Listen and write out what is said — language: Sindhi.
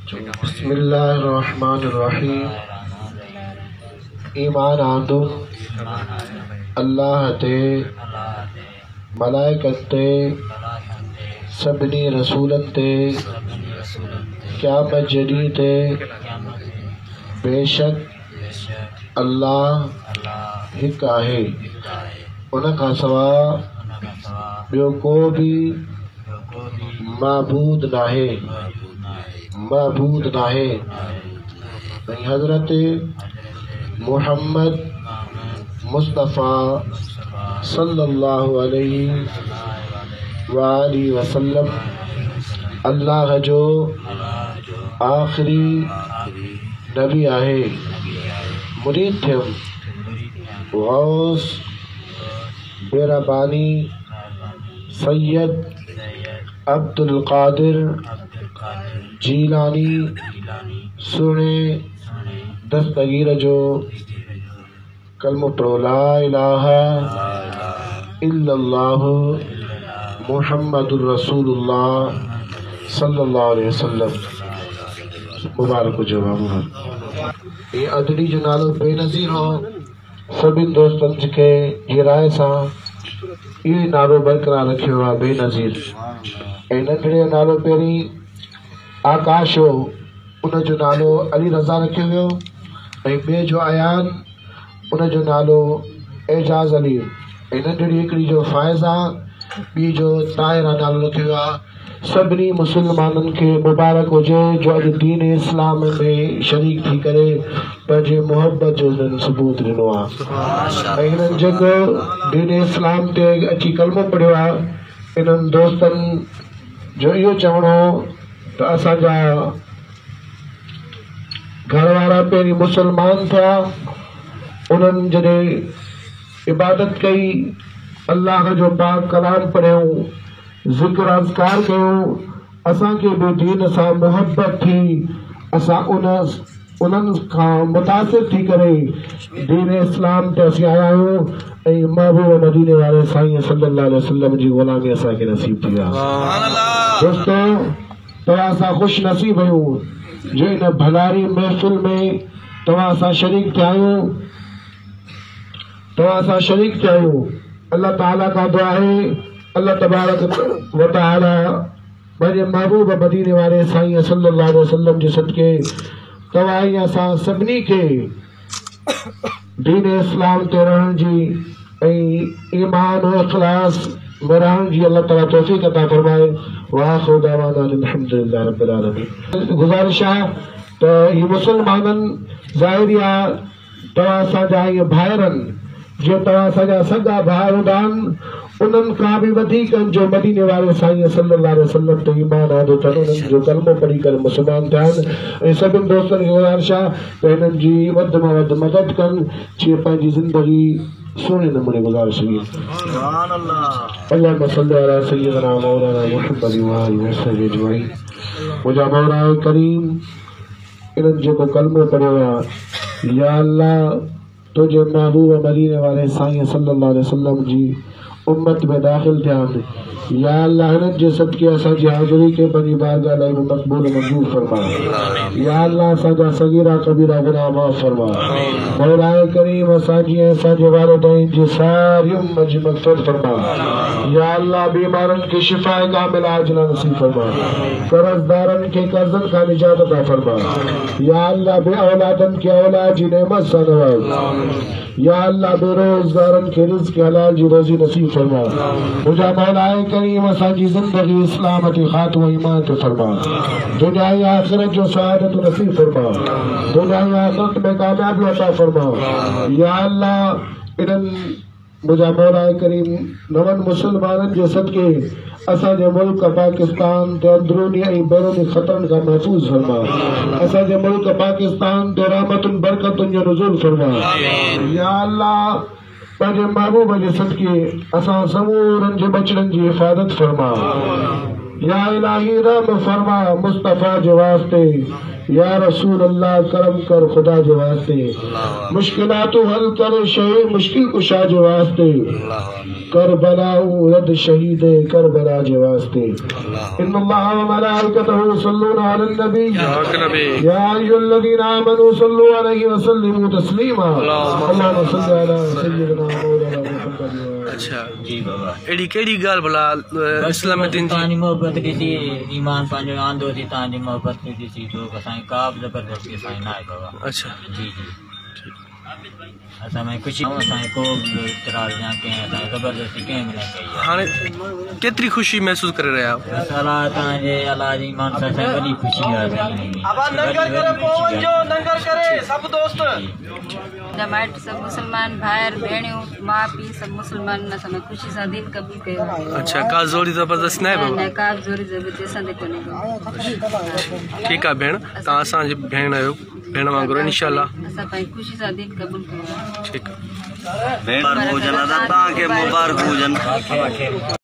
بسم اللہ الرحمن الرحیم۔ ایمان آندو اللہ تے ملائکت تے سبنی رسولن تے قیامت جڑی تے بے شک اللہ ہک آہے، ان کا سوا ॿियो को भी معبود नाहे। حضرت محمد مصطفیٰ صلی اللہ علیہ وآلہ وسلم اللہ جو آخری نبی آہے، مرید تھے غوث بیربانی سید عبد القادر جیلانی سنے دستگیر جو کلمہ پڑھو لا الہ الا اللہ محمد الرسول اللہ صلی اللہ علیہ وسلم مبارک جواب یہ ادڑی جو نالو بے نظیر ہو سبھی دوستن کے یہ رائے سا یہ نالو برقرار رکھے ہوا بے نظیر اے ننڈڑے نالو پہری آکاش ہو ان جو نالو علی رضا رکھے ہوئے ہو اے بے جو آیان ان جو نالو اعجاز علی اے ننڈڑی ہکڑی جو فائزہ بی جو طاہرہ نالو رکھے ہوا سبنی مسلمانن کے مبارک ہوجے جو اج دین اسلام میں شریک تھی کرے پنجے محبت جو ثبوت ڈنو آ انہن جگہ دین اسلام تے اچھی کلمہ پڑھو آ انہن دوستن جو یہ چوڑو تو اسا جا گھر والا پہری مسلمان تھا انہن جڑے عبادت کئی اللہ جو پاک کلام پڑھوں ذکر اذکار کیوں اساں کے بھی دین سا محبت تھی اساں انہن کا متاثر تھی کرے دین اسلام تے اسی آیا ہوں اے محبوب مدینے والے سائیں صلی اللہ علیہ وسلم جی غلامی اساں کے نصیب تھی دوستو تو اساں خوش نصیب ہوں جو ان بھلاری محفل میں تو اساں شریک تھے آئوں اللہ تعالیٰ کا دعا ہے اللہ تبارک و تعالی میرے محبوب مدینے والے سائیں صلی اللہ علیہ وسلم جی صدقے توائی اساں سبنی کے دین اسلام تے رہن جی ایمان و اخلاص میں رہن جی اللہ تعالیٰ توفیق عطا فرمائے وآخر دعوانا الحمدللہ رب العالمین۔ گزارشہ تو یہ مسلمانن ظاہریہ توا ساجا یہ بھائرن جو توا ساجا سگا بھائرن انہن کا بھی ودیک جو مدینے والے سائیں صلی اللہ علیہ وسلم تو ایمان آدھو تھا انہن جو کلمہ پڑھی کر مسلمان تھا سب دوستن کی گزارشہ تو انہن جی ود مدد کن چی پانچی زندگی سونے نمونے گزارش ہوئی اللہم صلی علی سیدنا مولانا محمد وآلہ وصحبہ اجمعین۔ مجھا مولا کریم انہن جو کو کلمہ پڑھے ہوا یا اللہ تجھے محبوب مدینے والے سائیں صلی اللہ علیہ وسلم جی امت میں داخل تھے یا اللہ انہن جو صدقے ساجی حاضری کے بنی بارگاہ لائے مقبول منظور فرما یا اللہ ساجا صغیرہ کبیرہ گناہ معاف فرما مولا کریم ساجی ساجی والدین جی ساری امت جی مغفرت فرما یا اللہ بیمارن کی شفا کامل عاجلہ نصیب فرما قرض دارن کے قرضن کا نجات عطا فرما یا اللہ بے اولادن کے اولاد جی نعمت سے نواز یا اللہ بے روزگارن کے رزق حلال جی روزی نصیب فرما مجھا مولا کریم ساجی زندگی اسلامت خاتم و ایمان فرما دنیای آخرت جو سعادت نصیب فرما دنیای آخرت میں کامیابی عطا فرما یا اللہ انہن مجھا مولا کریم نون مسلمانن جو صدقے اسا جو ملک پاکستان تے اندرونی ای بیرونی خطرن کا محفوظ فرما اسا جو ملک پاکستان تے رحمت برکت جو نزول فرما یا اللہ پاجے محبوب جی صدقے اسا سمورن جو بچڑن جی حفاظت فرما یا الہی رحم فرما مصطفیٰ جو واسطے یا رسول اللہ کرم کر خدا جو واسطے مشکلات حل کر شے مشکل کشا جو واسطے کربلا رد شہید کربلا کے واسطے ان اللہ و ملائکتہ یصلون علی النبی یا ایھا الذین آمنوا صلوا علیہ وسلموا تسلیما اللہم صل علی سیدنا مولانا محمد. اچھا جی بابا ایڈی کیڑی گال بھلا اسلام دین تانی محبت ڈیسی ایمان پانجو آندو سی تانی محبت ڈیسی تو اسائیں کاب زبردستی اسائیں نہ ہے بابا. اچھا جی جی اساں میں خوشی اساں کو اعتراض نہ کہیں اساں زبردستی کہیں ملے چاہیے. ہاں کتری خوشی محسوس کر رہے آپ؟ اللہ تعالی اللہ جی ایمان سے بڑی خوشی ہے. اب ننگر کرے پون جو ننگر کرے سب دوست جماعت سب مسلمان بھائر بھیڑیوں ماں پی سب مسلمان نہ سمے خوشی سے دین قبول کیو. اچھا کا زوری زبردست نہ ہے بابا؟ نہ کا زوری زبردست دے کو نہیں. ٹھیک ہے بہن تا اساں جی بہن آیو بہن وانگرو انشاءاللہ اساں پائی خوشی سے دین قبول کیو. ٹھیک مبارک ہو جن تا کے مبارک ہو جن